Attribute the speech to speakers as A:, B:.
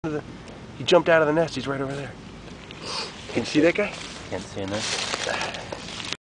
A: He jumped out of the nest. He's right over there. Can you see that guy?
B: Can't see in there.